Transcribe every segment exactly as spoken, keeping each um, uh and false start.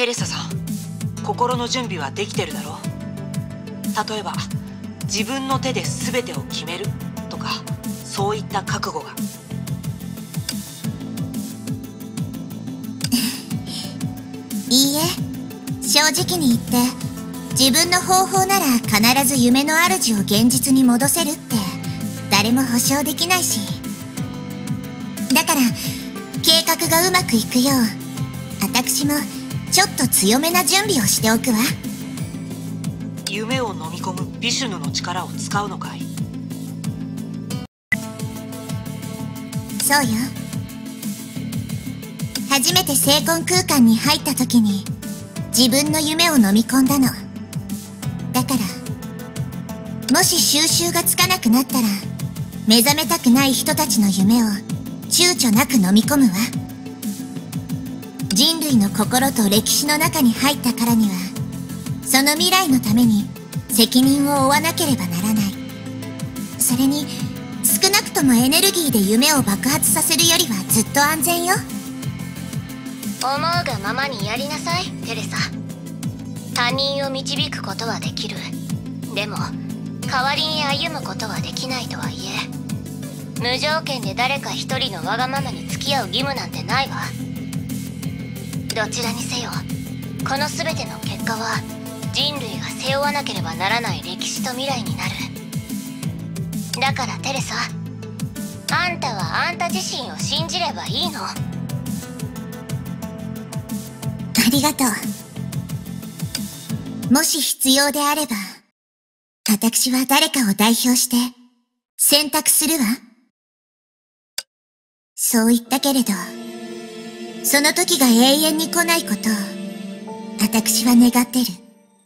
テレサさん、心の準備はできてるだろう。例えば自分の手で全てを決めるとか、そういった覚悟が。 いいえ、正直に言って自分の方法なら必ず夢の主を現実に戻せるって誰も保証できないし、だから計画がうまくいくよう私もちょっと強めな準備をしておくわ。 夢を飲み込むビシュヌの力を使うのかい？ そうよ。初めて精魂空間に入った時に自分の夢を飲み込んだの。だからもし収拾がつかなくなったら目覚めたくない人たちの夢を躊躇なく飲み込むわ。人類の心と歴史の中に入ったからにはその未来のために責任を負わなければならない。それに少なくともエネルギーで夢を爆発させるよりはずっと安全よ。 思うがままにやりなさい、テレサ。他人を導くことはできる。でも代わりに歩むことはできないとはいえ、無条件で誰か一人のわがままに付き合う義務なんてないわ。どちらにせよこの全ての結果は人類が背負わなければならない歴史と未来になる。だからテレサ、あんたはあんた自身を信じればいいの。 ありがとう。もし必要であれば私は誰かを代表して選択するわ。そう言ったけれどその時が永遠に来ないことを私は願ってる。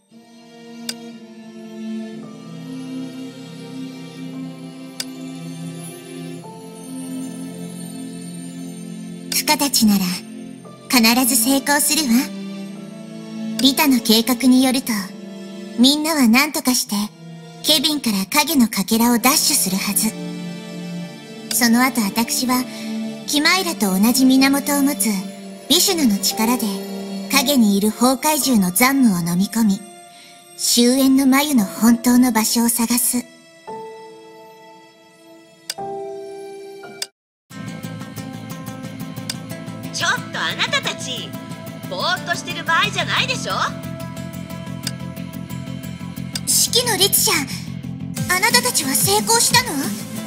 フカたちなら必ず成功するわ。リタの計画によるとみんなは何とかしてケビンから影のかけらを奪取するはず。その後私はキマイラと同じ源を持つビシュヌの力で影にいる崩壊獣の残夢を飲み込み終焉の眉の本当の場所を探す。 ちょっとあなたたちぼーっとしてる場合じゃないでしょ。 四季の律者、あなたたちは成功したの？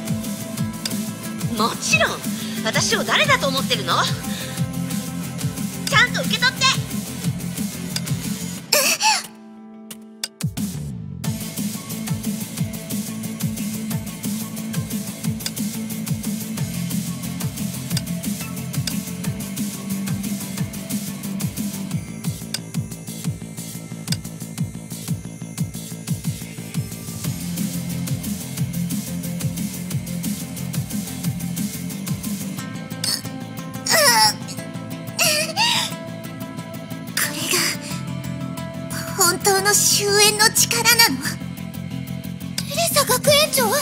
もちろん。私を誰だと思ってるの？ちゃんと受け取って。 本当の終焉の力なの？テレサ学園長？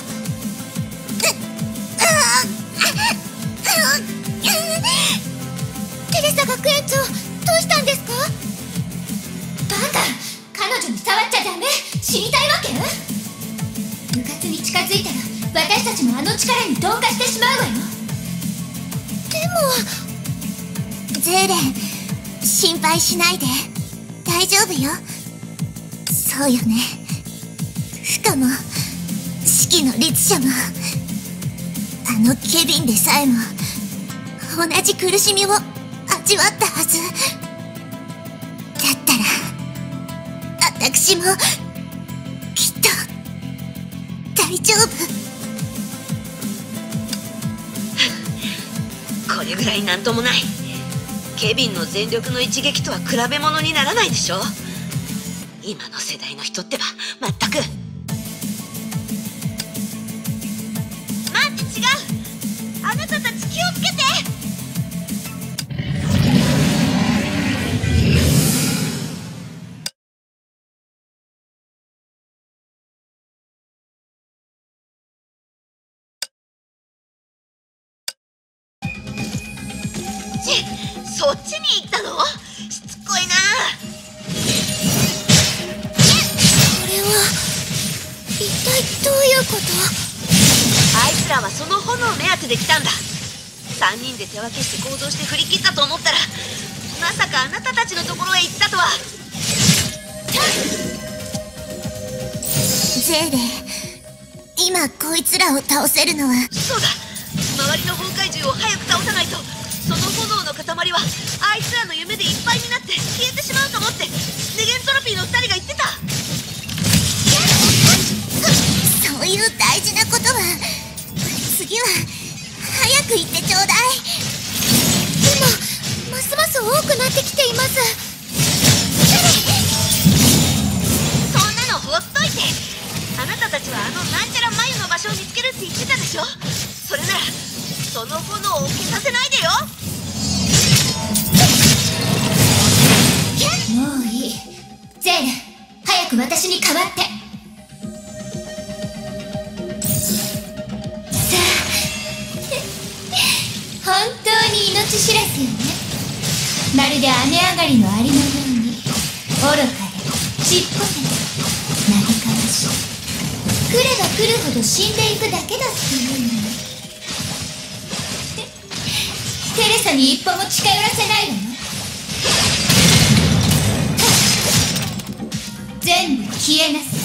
テレサ学園長、どうしたんですか？バカ、彼女に触っちゃダメ。死にたいわけ？部活に近づいたら私たちもあの力に同化してしまうわよ。でもゼーレン、心配しないで大丈夫よ。そうよね。フカも四季の律者もあのケビンでさえも同じ苦しみを味わったはずだったら私もきっと大丈夫。 これぐらいなんともない。ケビンの全力の一撃とは比べ物にならないでしょ。今の世代の人ってばまったく。待って、違う。あなたたち気をつけて。ちそっちに行ったの？しつこいな。 あいつらはその炎目当てで来たんだ。さんにんで手分けして行動して振り切ったと思ったら、まさかあなたたちのところへ行ったとは。 ゼーレ、今こいつらを倒せるのは。 そうだ、周りの崩壊獣を早く倒さないと、その炎の塊はあいつらの夢でいっぱいになって消えてしまうと思って、ネゲントロピーのふたりが言ってた。 そそういう大事なことは次は早く言ってちょうだい。でもますます多くなってきています。 そんなのほっといて。あなたたちはあのなんちゃら眉の場所を見つけるって言ってたでしょ。それならその炎を消させないでよ。 もういい。ゼール、早く私に代わって。さあ本当に命知らずよね。まるで雨上がりのアリのように愚かでちっぽけでなぎかわし、来れば来るほど死んでいくだけだっていうのに。テレサに一歩も近寄らせないわよ。全部消えなさい。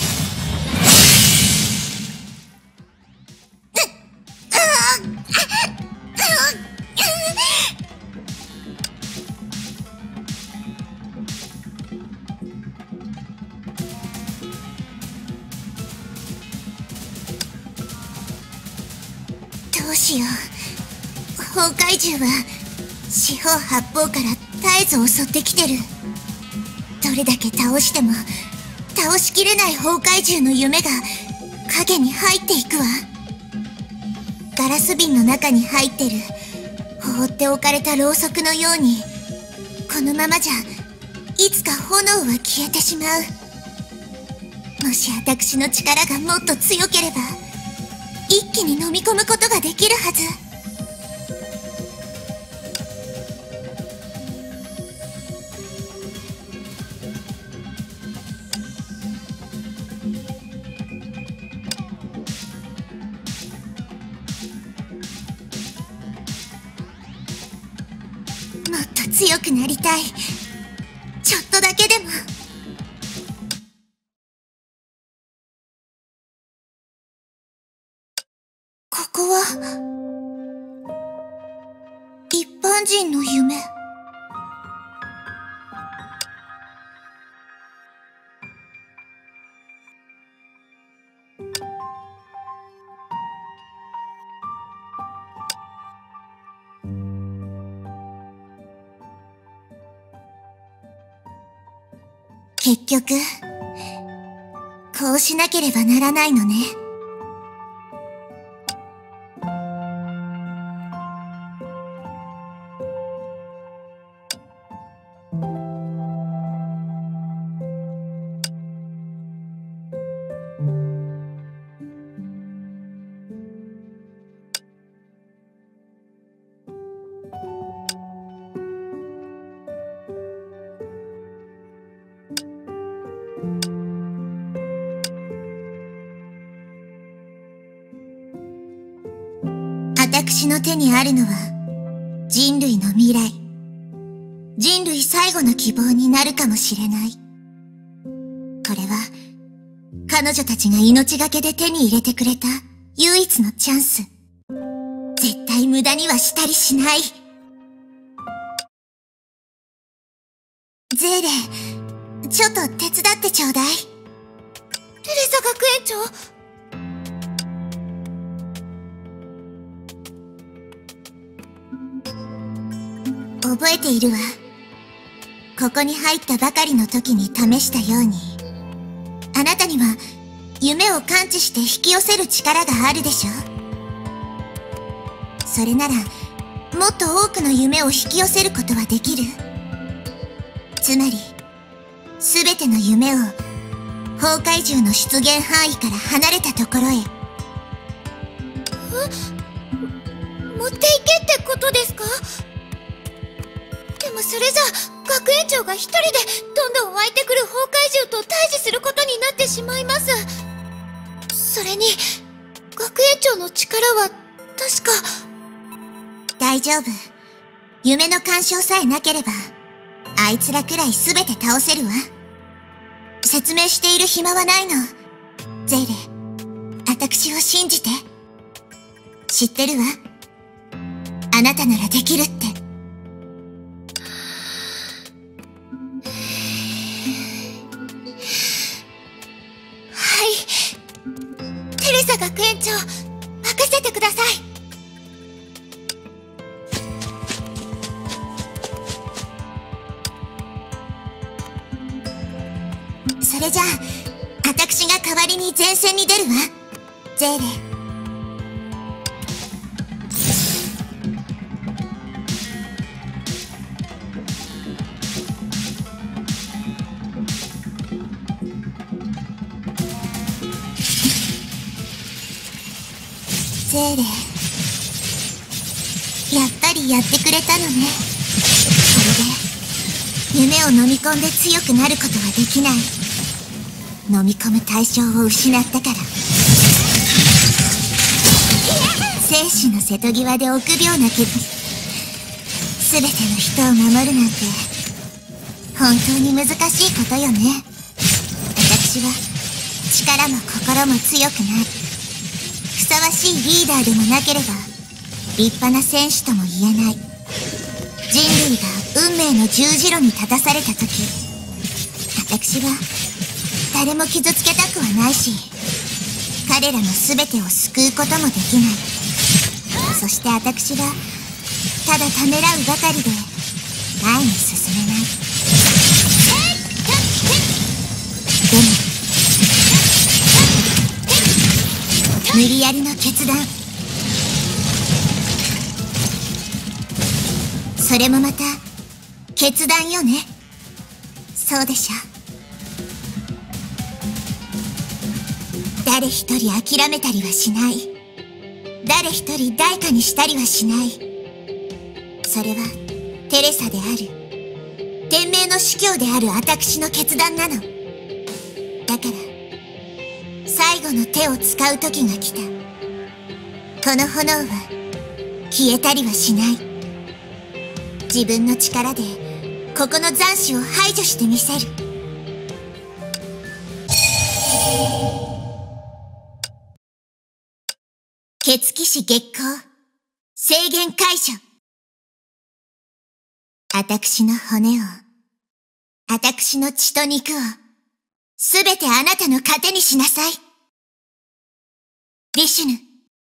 どうしよう。崩壊獣は四方八方から絶えず襲ってきてる。どれだけ倒しても倒しきれない崩壊獣の夢が影に入っていくわ。ガラス瓶の中に入ってる放っておかれたろうそくのように、このままじゃいつか炎は消えてしまう。もし私の力がもっと強ければ一気に飲み込むことができるはず。もっと強くなりたい。ちょっとだけでも。ここは一般人の夢。結局こうしなければならないのね。私の手にあるのは人類の未来、人類最後の希望になるかもしれない。これは彼女たちが命がけで手に入れてくれた唯一のチャンス。絶対無駄にはしたりしない。ゼーレ、ちょっと手伝ってちょうだい。テレサ学園長、覚えているわ。ここに入ったばかりの時に試したように、あなたには夢を感知して引き寄せる力があるでしょ。それならもっと多くの夢を引き寄せることはできる。つまり全ての夢を崩壊獣の出現範囲から離れたところへ。え？持っていけってことですか？でもそれじゃ学園長が一人でどんどん湧いてくる崩壊獣と対峙することになってしまいます。それに学園長の力は、確か。大丈夫。夢の干渉さえなければ、あいつらくらいすべて倒せるわ。説明している暇はないの。ゼーレ、私を信じて。知ってるわ。あなたならできるって。はい。テレサ学園長、任せてください。それじゃあ、私が代わりに前線に出るわ。ゼーレ。ゼーレ。やっぱりやってくれたのね。それで、夢を飲み込んで強くなることはできない。飲み込む対象を失ったから。生死の瀬戸際で臆病なけど、すべての人を守るなんて、本当に難しいことよね。私は、力も心も強くない。ふさわしいリーダーでもなければ、立派な戦士とも言えない。人類が運命の十字路に立たされた時、私は、誰も傷つけたくはないし、彼らの全てを救うこともできない。そして私は、ただためらうばかりで、前に進めない。でも、無理やりの決断。それもまた、決断よね。そうでしょ。誰一人諦めたりはしない。誰一人代価にしたりはしない。それは、テレサである。天命の司教である私の決断なの。だから、最後の手を使う時が来た。この炎は、消えたりはしない。自分の力で、ここの残滓を排除してみせる。血騎士月光、制限解除。私の骨を、私の血と肉を、すべてあなたの糧にしなさい。リシュヌ。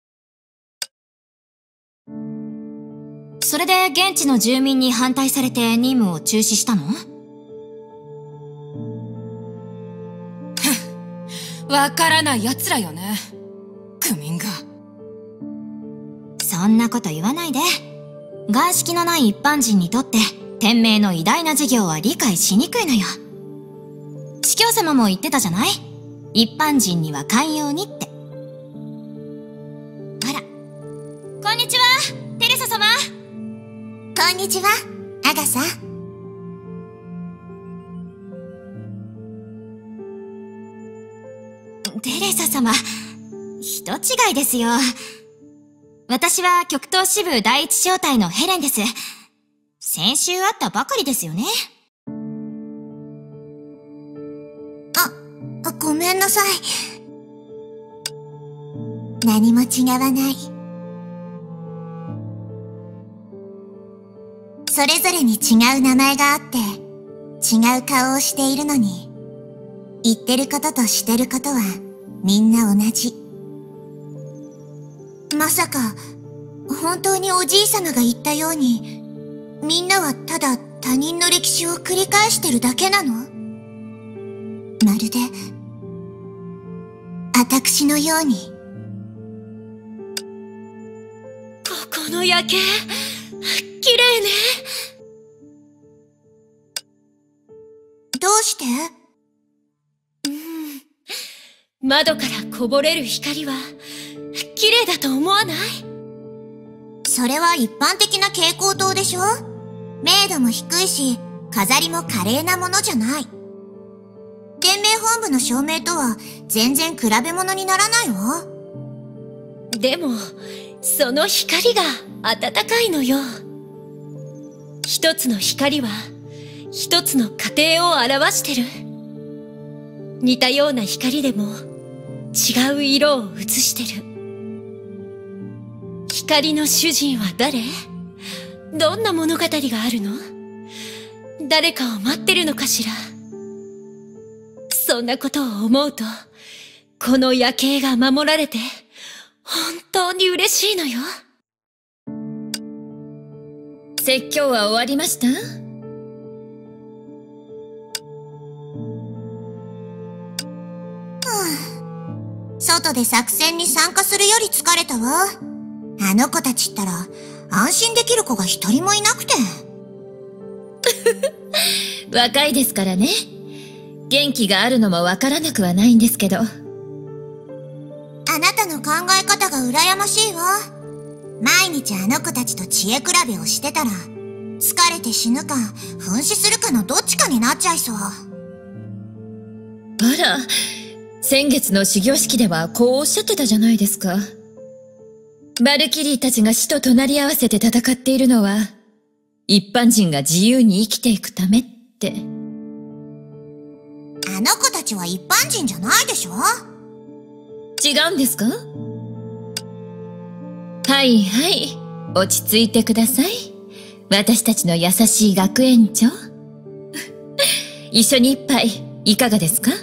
それで現地の住民に反対されて任務を中止したの？ わからない奴らよね。愚民が。 そんなこと言わないで。眼識のない一般人にとって天命の偉大な事業は理解しにくいのよ。司教様も言ってたじゃない？一般人には寛容にって。あら、こんにちは、テレサ様。 こんにちは、アガサ。 テレサ様、人違いですよ。私は極東支部第一小隊のヘレンです。先週会ったばかりですよね。 あ、ごめんなさい。何も違わない。それぞれに違う名前があって、違う顔をしているのに、言ってることとしてることはみんな同じ。まさか、本当におじいさまが言ったように、みんなはただ他人の歴史を繰り返してるだけなの？まるで、私のように。 ここの夜景、綺麗ね。 どうして？ うん。窓からこぼれる光は、綺麗だと思わない？ それは一般的な蛍光灯でしょ？明度も低いし、飾りも華麗なものじゃない。天命本部の照明とは全然比べ物にならないわ。 でも、その光が暖かいのよ。一つの光は、一つの過程を表してる。似たような光でも、違う色を映してる。光の主人は誰？どんな物語があるの？誰かを待ってるのかしら？そんなことを思うと、この夜景が守られて、本当に嬉しいのよ。 説教は終わりました？ 外で作戦に参加するより疲れたわ。あの子たちったら、安心できる子が一人もいなくて。 若いですからね。元気があるのもわからなくはないんですけど。 あなたの考え方が羨ましいわ。毎日あの子たちと知恵比べをしてたら、疲れて死ぬか、噴死するかのどっちかになっちゃいそう。 あら、先月の始業式ではこうおっしゃってたじゃないですか。バルキリーたちが死と隣り合わせて戦っているのは、一般人が自由に生きていくためって。 あの子たちは一般人じゃないでしょ？ 違うんですか？はいはい、落ち着いてください。私たちの優しい学園長。一緒に一杯、いかがですか？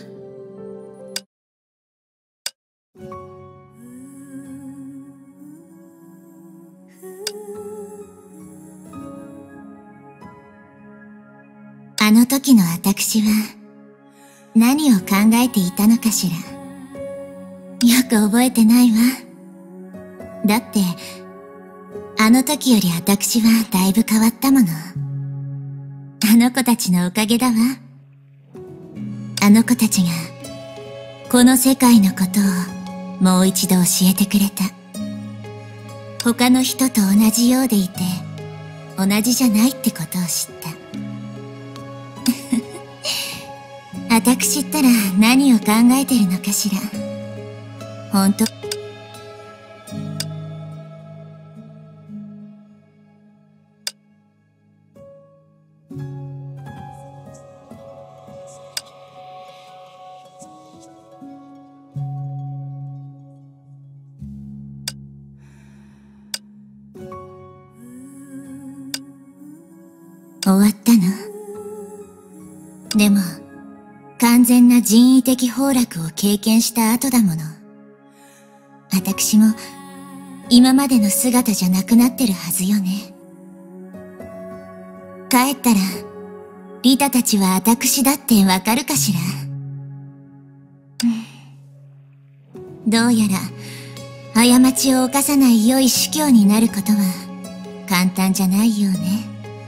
あの時の私は、何を考えていたのかしら。よく覚えてないわ。だって、あの時より私はだいぶ変わったもの。あの子たちのおかげだわ。あの子たちが、この世界のことをもう一度教えてくれた。他の人と同じようでいて、同じじゃないってことを知った。私ったら何を考えてるのかしら。ほんと。終わったの？でも、完全な人為的崩落を経験した後だもの。私も今までの姿じゃなくなってるはずよね。帰ったらリタたちは私だってわかるかしら。どうやら過ちを犯さない良い主教になることは簡単じゃないようね。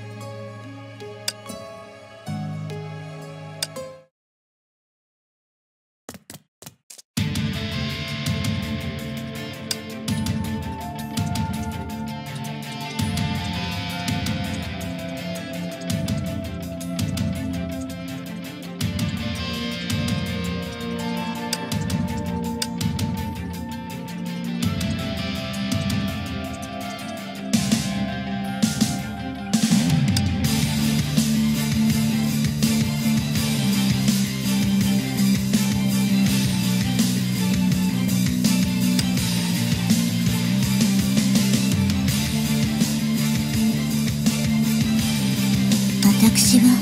私は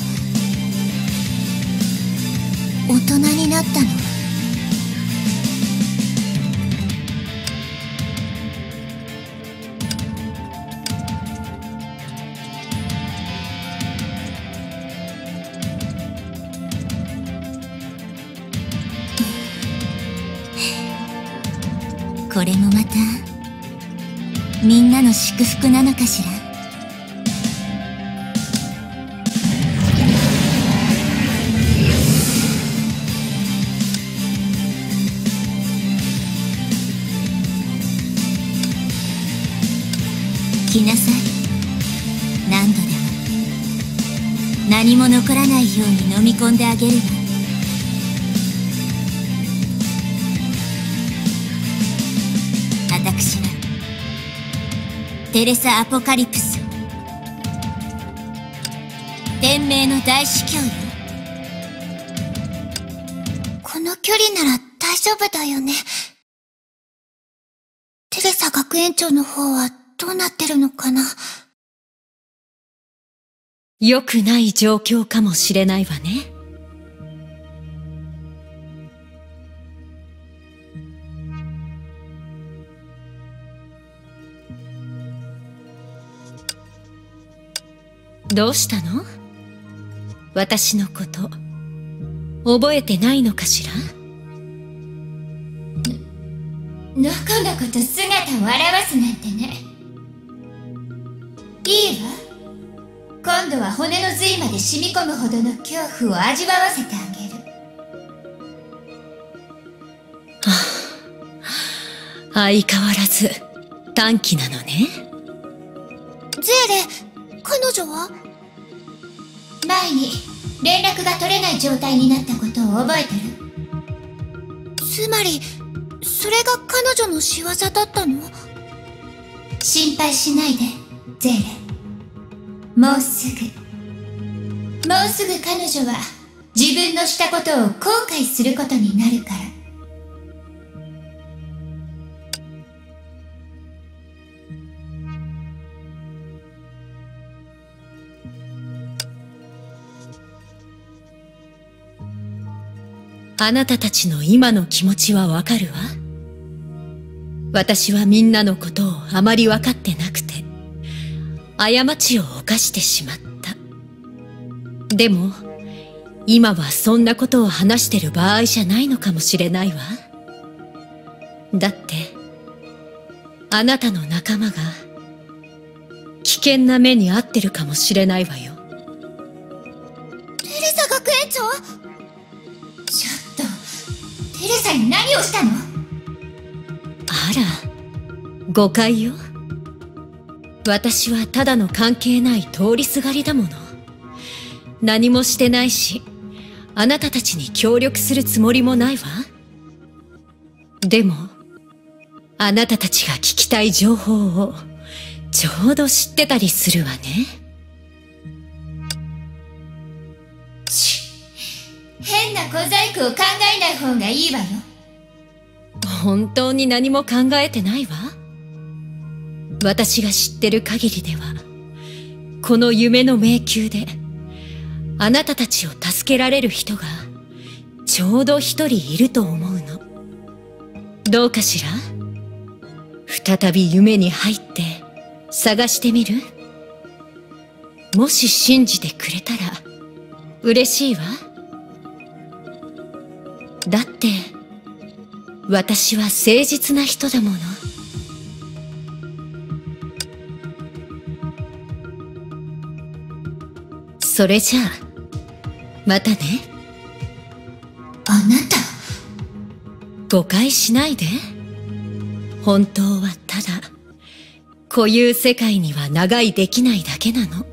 大人になったの？これもまたみんなの祝福なのかしら。来なさい。何度でも何も残らないように飲み込んであげるわ。私テレサ・アポカリプス。天命の大司教よ。この距離なら大丈夫だよね。テレサ学園長の方はどうなってるのかな。 良くない状況かもしれないわね。どうしたの？私のこと覚えてないのかしら？ のこのこと姿を現すなんてね。いいわ。今度は骨の髄まで染み込むほどの恐怖を味わわせてあげる。 はあ、相変わらず短気なのね。 ゼーレ、彼女は？前に連絡が取れない状態になったことを覚えてる？つまりそれが彼女の仕業だったの？心配しないで、ゼーレ。もうすぐもうすぐ彼女は自分のしたことを後悔することになるから。 あなたたちの今の気持ちはわかるわ。私はみんなのことをあまりわかってなくて過ちを犯してしまった。でも今はそんなことを話してる場合じゃないのかもしれないわ。だってあなたの仲間が危険な目に遭ってるかもしれないわよ。 テレサ学園長？ちょっとテレサに何をしたの？ あら、誤解よ。私はただの関係ない通りすがりだもの。何もしてないし、あなたたちに協力するつもりもないわ。でも、あなたたちが聞きたい情報をちょうど知ってたりするわね。 ち変な小細工を考えない方がいいわよ。 本当に何も考えてないわ。私が知ってる限りでは、この夢の迷宮で、あなたたちを助けられる人が、ちょうど一人いると思うの。どうかしら？再び夢に入って、探してみる？もし信じてくれたら、嬉しいわ。だって、私は誠実な人だもの。それじゃあ、またね。 あなた。 誤解しないで。本当はただ、こういう世界には長居できないだけなの。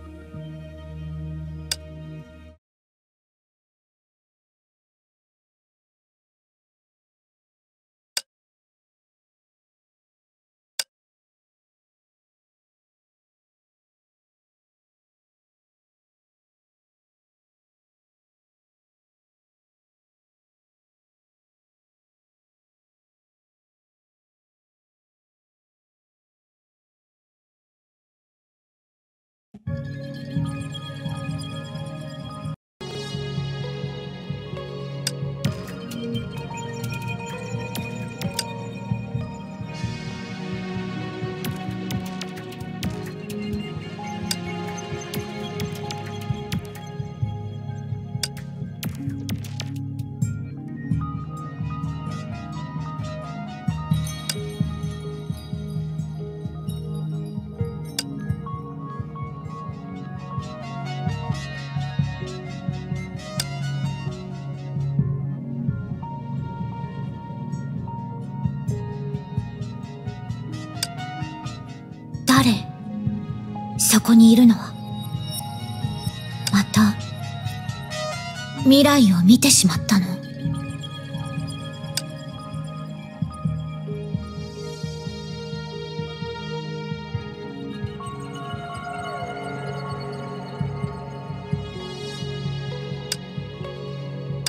誰？そこにいるのは。また未来を見てしまったの？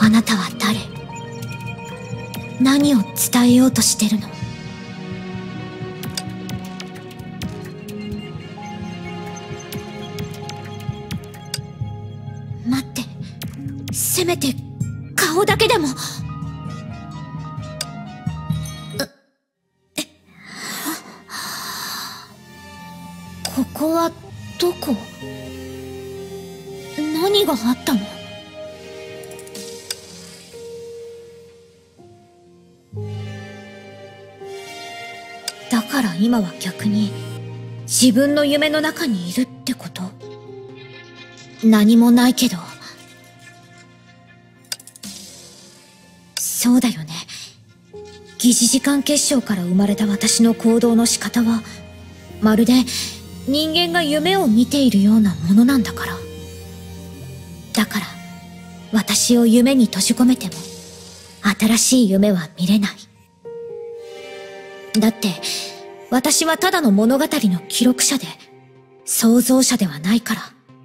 あなたは誰？何を伝えようとしてるの？待って、せめて顔だけでも。え、ここはどこ？何があったの？だから今は逆に自分の夢の中にいるってこと？何もないけど。そうだよね。疑似時間結晶から生まれた私の行動の仕方は、まるで人間が夢を見ているようなものなんだから。だから、私を夢に閉じ込めても、新しい夢は見れない。だって、私はただの物語の記録者で、創造者ではないから。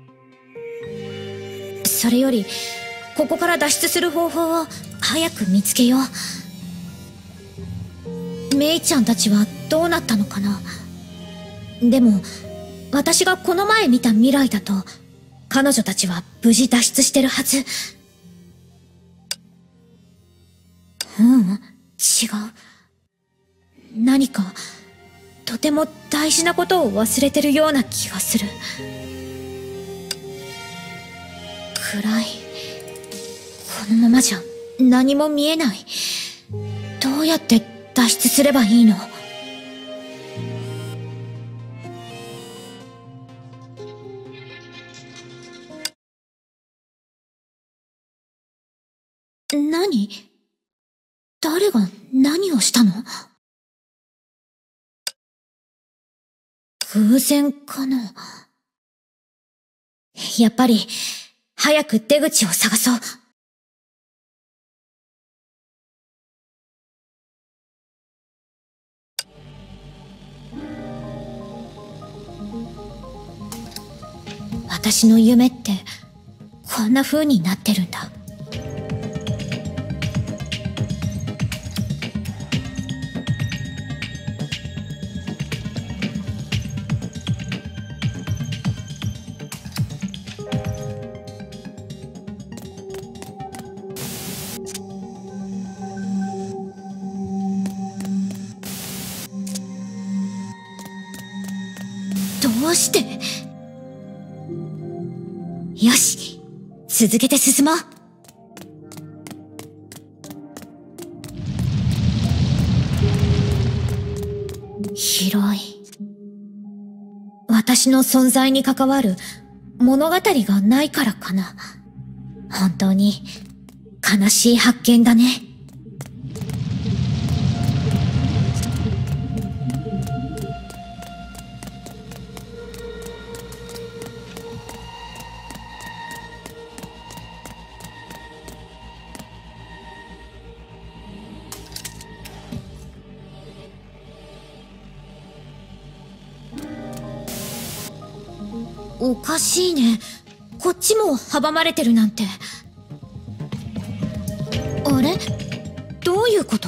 それより、ここから脱出する方法を早く見つけよう。メイちゃんたちはどうなったのかな。でも、私がこの前見た未来だと、彼女たちは無事脱出してるはず。ううん、違う。何か、とても大事なことを忘れてるような気がする。暗い。このままじゃ何も見えない。どうやって脱出すればいいの？何？誰が何をしたの？偶然かな？やっぱり、早く出口を探そう。私の夢って、こんな風になってるんだ。どうして？よし、続けて進もう。広い。私の存在に関わる物語がないからかな。本当に悲しい発見だね。おかしいね。こっちも阻まれてるなんて。あれ？どういうこと？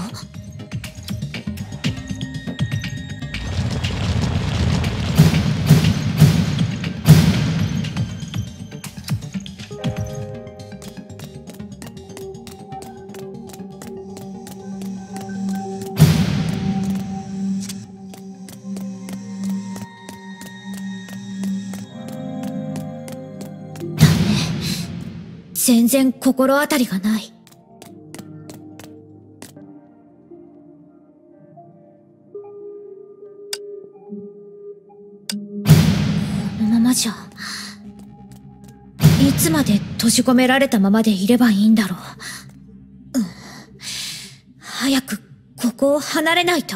全然心当たりがない。このままじゃ、いつまで閉じ込められたままでいればいいんだろう。うん、早くここを離れないと。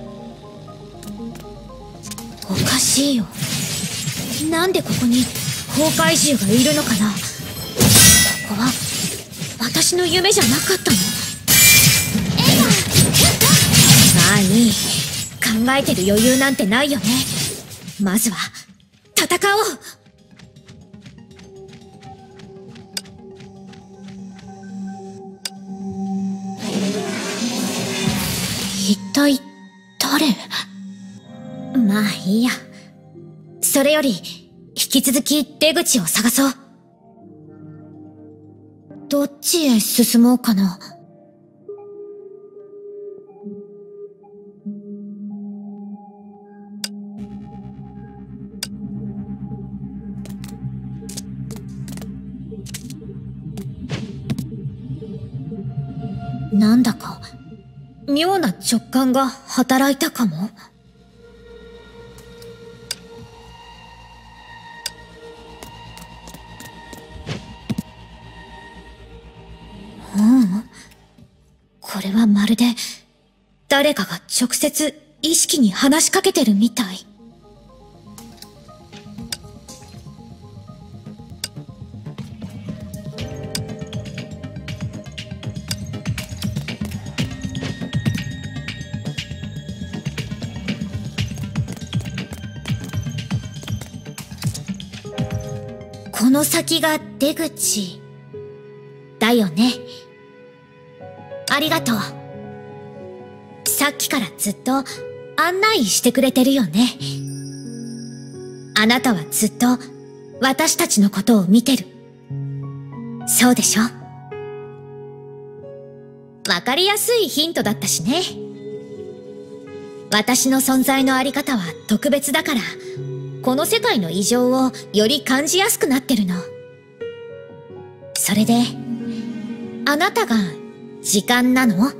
おかしいよ。なんでここに公怪獣がいるのかな。ここは私の夢じゃなかったの？まあいい。考えてる余裕なんてないよね。まずは戦おう。一体誰？まあいいや。それより引き続き出口を探そう。どっちへ進もうかな。なんだか妙な直感が働いたかも。うん。これはまるで誰かが直接意識に話しかけてるみたい。この先が出口だよね。ありがとう。さっきからずっと案内してくれてるよね。あなたはずっと私たちのことを見てる。そうでしょ？わかりやすいヒントだったしね。私の存在のあり方は特別だから、この世界の異常をより感じやすくなってるの。それで、あなたが時間なの？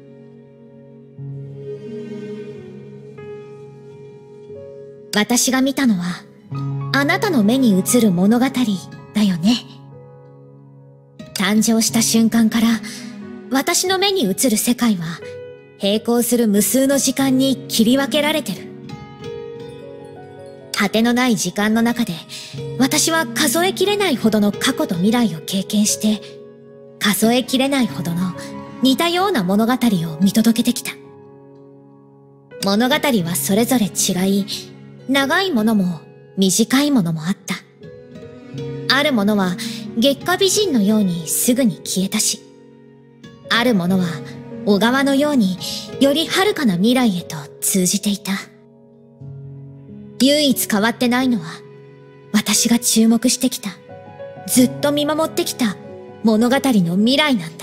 私が見たのは、あなたの目に映る物語だよね。誕生した瞬間から、私の目に映る世界は、並行する無数の時間に切り分けられてる。果てのない時間の中で、私は数えきれないほどの過去と未来を経験して、数えきれないほどの似たような物語を見届けてきた。物語はそれぞれ違い、長いものも短いものもあった。あるものは月下美人のようにすぐに消えたし、あるものは小川のようにより遥かな未来へと通じていた。唯一変わってないのは、私が注目してきた、ずっと見守ってきた物語の未来なんだ。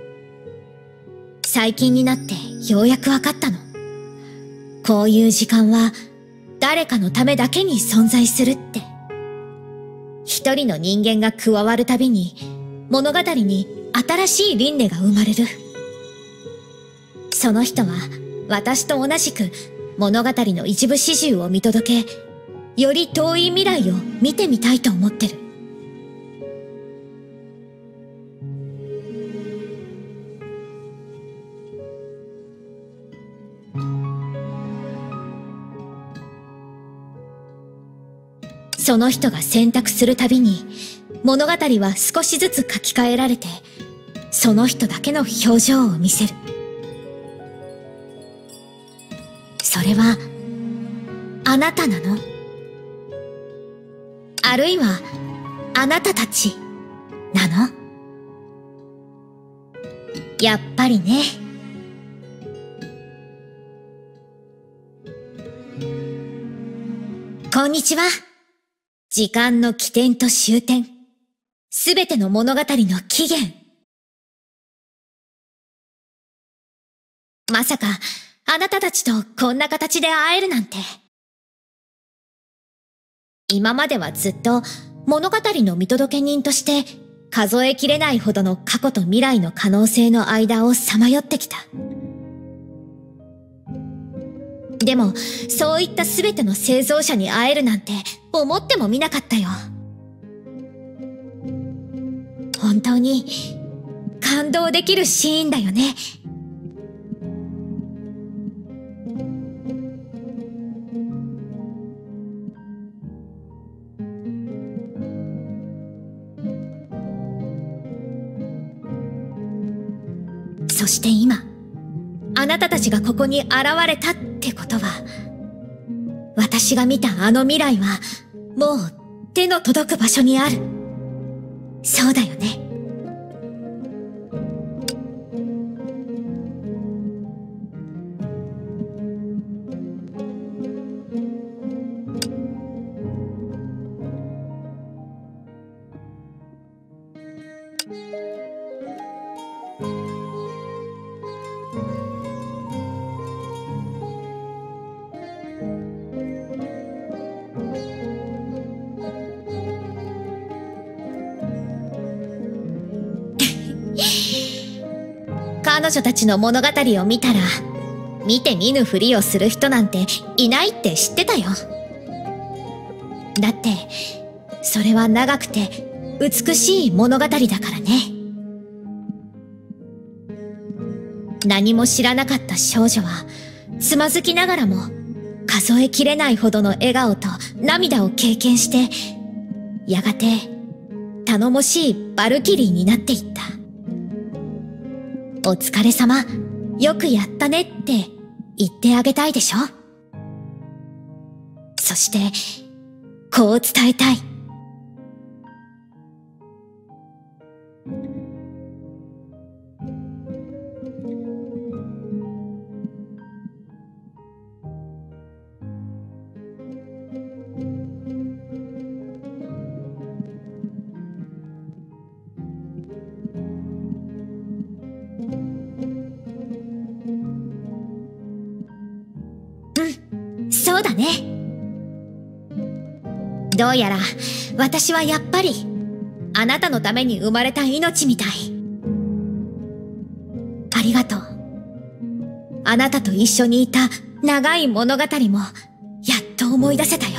最近になってようやくわかったの。こういう時間は誰かのためだけに存在するって。一人の人間が加わるたびに物語に新しい輪廻が生まれる。その人は私と同じく物語の一部始終を見届け、より遠い未来を見てみたいと思ってる。その人が選択するたびに、物語は少しずつ書き換えられて、その人だけの表情を見せる。それは、あなたなの？あるいは、あなたたち、なの？やっぱりね。こんにちは。時間の起点と終点。すべての物語の起源。まさか、あなたたちとこんな形で会えるなんて。今まではずっと物語の見届け人として数えきれないほどの過去と未来の可能性の間をさまよってきた。でも、そういったすべての生存者に会えるなんて思ってもみなかったよ。本当に感動できるシーンだよね。 そして今、あなたたちがここに現れたってことは、私が見たあの未来は、もう手の届く場所にある。そうだよね。彼女たちの物語を見たら、見て見ぬふりをする人なんていないって知ってたよ。だって、それは長くて美しい物語だからね。何も知らなかった少女は、つまずきながらも、数えきれないほどの笑顔と涙を経験して、やがて、頼もしいバルキリーになっていった。お疲れ様、よくやったねって言ってあげたいでしょ？そして、こう伝えたい。そうだね。どうやら私はやっぱりあなたのために生まれた命みたい。ありがとう。あなたと一緒にいた長い物語もやっと思い出せたよ。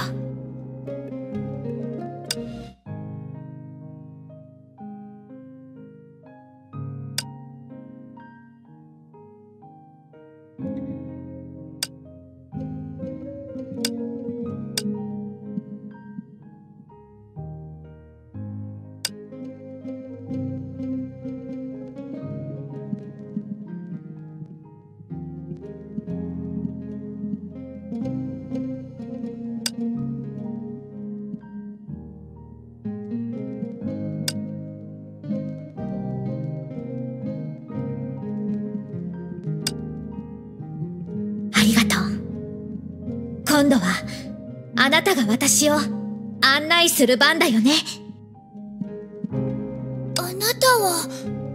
今度はあなたが私を案内する番だよね。 あなたは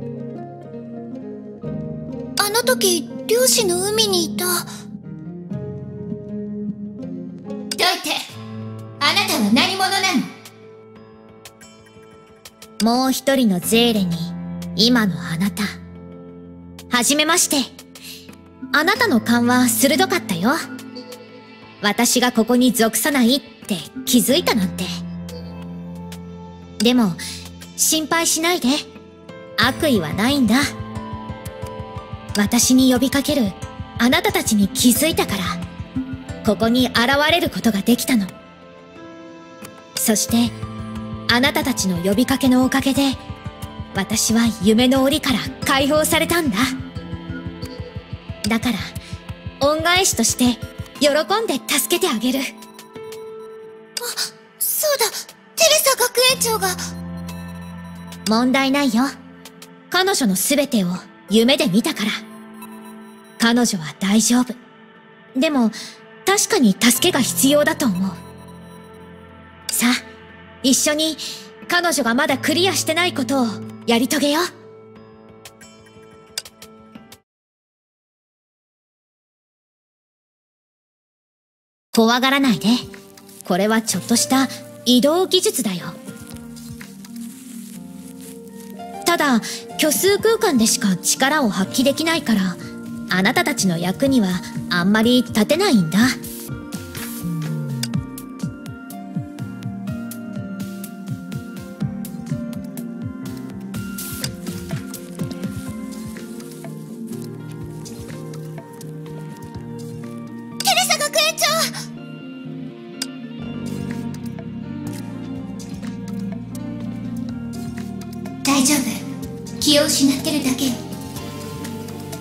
あの時漁師の海にいた。 どいて、あなたは何者なの？ もう一人のゼーレに今のあなた。はじめまして。あなたの勘は鋭かったよ。私がここに属さないって気づいたなんて。でも、心配しないで。悪意はないんだ。私に呼びかけるあなたたちに気づいたから、ここに現れることができたの。そして、あなたたちの呼びかけのおかげで、私は夢の檻から解放されたんだ。だから、恩返しとして、喜んで助けてあげる。あ、 そうだ、テレサ学園長が。 問題ないよ。彼女のすべてを夢で見たから。彼女は大丈夫。でも、確かに助けが必要だと思う。さあ、一緒に彼女がまだクリアしてないことをやり遂げよう。怖がらないで。これはちょっとした移動技術だよ。ただ、虚数空間でしか力を発揮できないから、あなたたちの役にはあんまり立てないんだ。 大丈夫。気を失ってるだけよ。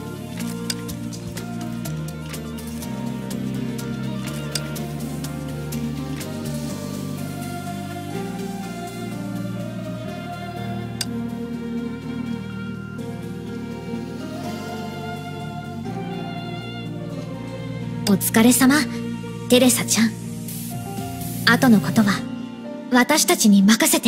疲れ様、テレサちゃん。後のことは私たちに任せて。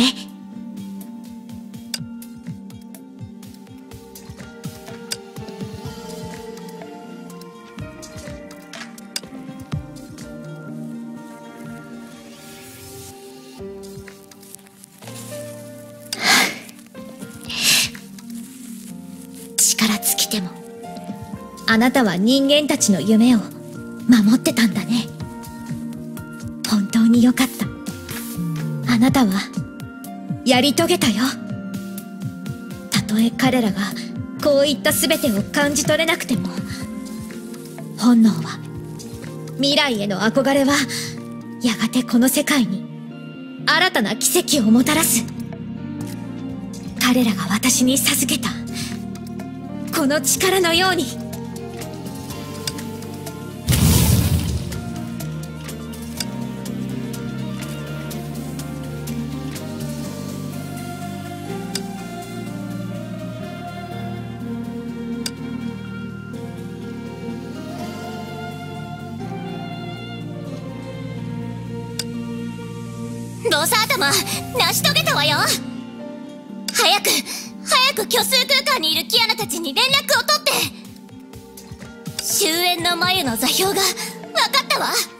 力尽きてもあなたは人間たちの夢を守ってたんだね。本当によかった。あなたはやり遂げたよ。たとえ彼らがこういった全てを感じ取れなくても、本能は、未来への憧れはやがてこの世界に新たな奇跡をもたらす。彼らが私に授けたこの力のように。 ロサ頭、成し遂げたわよ。早く早く虚数空間にいるキアナたちに連絡を取って。終焉の眉の座標が分かったわ。